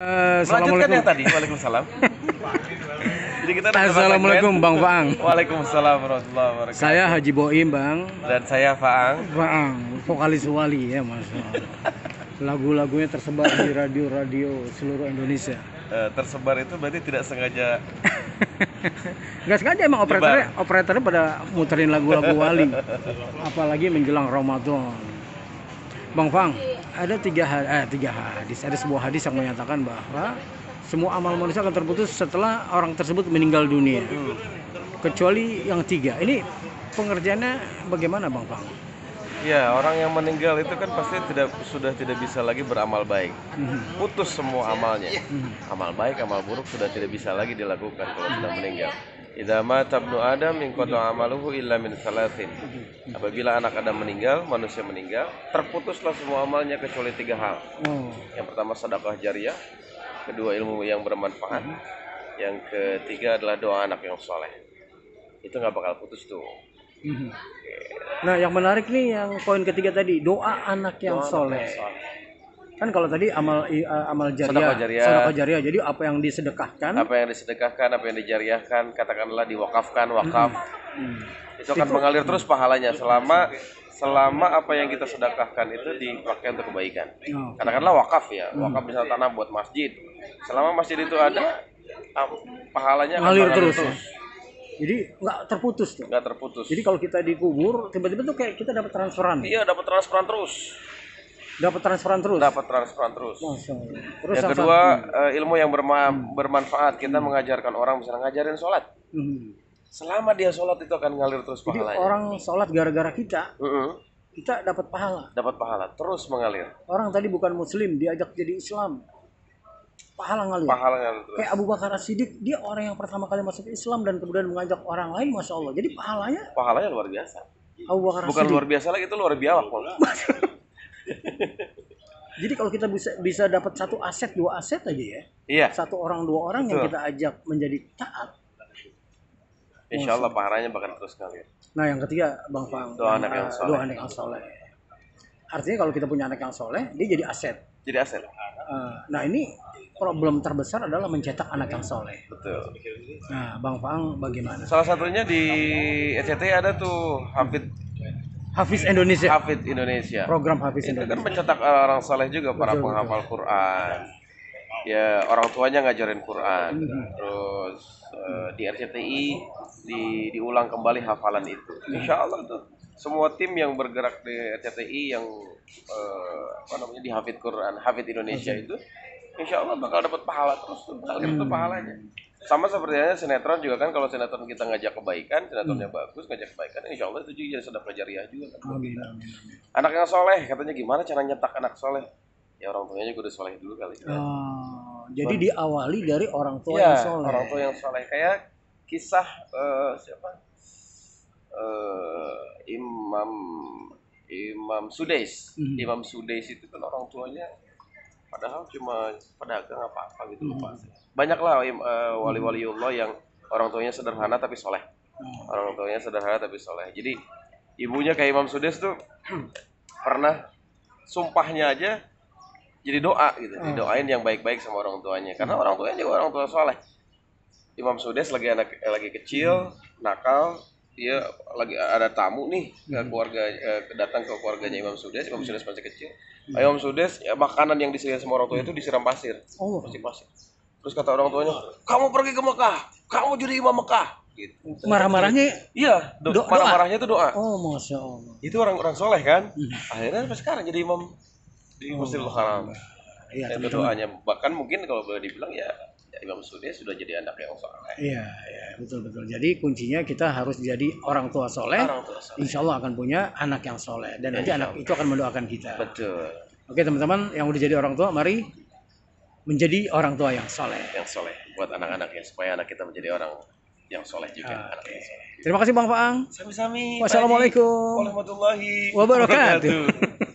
Melanjutkan yang tadi. Waalaikumsalam. Jadi kita Assalamualaikum Bang Faang. Waalaikumsalam warahmatullahi wabarakatuh. Saya Haji Boim Bang. Dan saya Faang. Faang, vokalis Wali ya Mas. Lagu-lagunya tersebar di radio-radio seluruh Indonesia. Tersebar itu berarti tidak sengaja. Nggak sengaja emang operatornya pada muterin lagu-lagu Wali. Apalagi menjelang Ramadan. Bang Faang, ada tiga hadis. Ada sebuah hadis yang menyatakan bahwa semua amal manusia akan terputus setelah orang tersebut meninggal dunia, kecuali yang tiga. Ini pengerjaannya bagaimana Bang Faang? Ya, orang yang meninggal itu kan pasti sudah tidak bisa lagi beramal baik. Putus semua amalnya. Amal baik, amal buruk sudah tidak bisa lagi dilakukan kalau sudah meninggal. Idza mata ibnu Adam inqata amaluhu illa min salasin. Apabila anak Adam meninggal, manusia meninggal, terputuslah semua amalnya kecuali tiga hal. Yang pertama sedekah jariyah, kedua ilmu yang bermanfaat, yang ketiga adalah doa anak yang soleh. Itu nggak bakal putus tuh. Nah, yang menarik nih yang poin ketiga tadi, doa anak yang soleh. Kan kalau tadi amal Sedekah jariah, jariah. Jadi apa yang disedekahkan, apa yang dijariahkan, katakanlah diwakafkan, wakaf. Itu akan mengalir terus pahalanya selama apa yang kita sedekahkan itu dipakai untuk kebaikan. Katakanlah wakaf ya, wakaf bisa tanah buat masjid. Selama masjid itu ada, pahalanya akan ngalir terus. Jadi nggak terputus tuh. Nggak terputus. Jadi kalau kita dikubur, tiba-tiba tuh kayak kita dapat transferan. Iya, dapat transferan terus. Dapat transferan terus. Terus Terus yang kedua, ilmu yang bermanfaat. Kita mengajarkan orang, misalnya ngajarin sholat. Selama dia sholat itu akan ngalir terus pahalanya. Jadi orang sholat gara-gara kita, kita dapat pahala. Dapat pahala, terus mengalir. Orang tadi bukan muslim, diajak jadi Islam, pahala ngalir. Terus. Kayak Abu Bakar As-Siddiq, dia orang yang pertama kali masuk Islam dan kemudian mengajak orang lain, Masya Allah. Jadi pahalanya Luar biasa. Abu Bakar Bukan As-Siddiq. luar biasa lagi, itu luar biawak. Jadi kalau kita bisa dapat satu aset, dua aset aja ya. Iya. Satu orang, dua orang. Betul. Yang kita ajak menjadi taat. Insya Allah pahalanya bakal terus ngalir. Nah, yang ketiga Bang Faang, doa anak yang soleh. Artinya kalau kita punya anak yang soleh, dia jadi aset. Nah, ini problem terbesar adalah mencetak anak yang soleh. Betul. Nah, Bang Faang bagaimana? Salah satunya di ECT ada tuh Hafiz Indonesia. Program Hafiz Indonesia. Itu kan mencetak orang soleh juga, para penghafal Quran. Ya, orang tuanya ngajarin Quran. Terus di RCTI diulang kembali hafalan itu. Insya Allah tuh semua tim yang bergerak di RCTI yang di Hafid Quran, Hafid Indonesia itu, insya Allah bakal dapat pahala terus tuh, itu pahalanya. Sama sepertinya sinetron juga kan, kalau sinetron kita ngajak kebaikan, sinetronnya bagus, ngajak kebaikan, insya Allah itu juga sedekah jariah juga kan. Amin. Anak yang soleh, katanya gimana cara nyetak anak soleh? Ya orang tuanya juga udah soleh dulu kali. Jadi diawali dari orang tua yang soleh. Orang tua yang soleh, kayak kisah Imam Sudais. Imam Sudais itu kan orang tuanya padahal cuma pedagang apa gitu, lupa. Banyaklah wali-waliullah yang orang tuanya sederhana tapi soleh. Jadi ibunya kayak Imam Sudais tuh pernah sumpahnya aja jadi doa gitu, didoain yang baik-baik sama orang tuanya, karena orang tuanya juga orang tua soleh. Imam Sudais lagi kecil, nakal, dia lagi ada tamu nih datang ke keluarganya Imam Sudais masih kecil. Imam Sudais, ya, makanan yang disediakan sama orang tuanya itu disiram pasir. Pasir. Terus kata orang tuanya, kamu pergi ke Mekah, kamu jadi imam Mekah. Gitu. Marah-marahnya? Iya, marah-marahnya itu doa. Masya Allah. Itu orang soleh kan? Akhirnya sampai sekarang jadi imam di Masjidil Haram. Itu doanya. Bahkan mungkin kalau boleh dibilang ya Imam Sudais sudah jadi anak yang soleh. Iya, betul. Jadi kuncinya kita harus jadi orang tua soleh. Insya Allah akan punya anak yang soleh. Dan nanti anak itu akan mendoakan kita. Betul. Oke teman-teman yang udah jadi orang tua, mari menjadi orang tua yang soleh. Buat anak-anaknya, supaya anak kita menjadi orang yang soleh juga. Terima kasih Bang Faang. Sami-sami. Wassalamualaikum warahmatullahi wabarakatuh.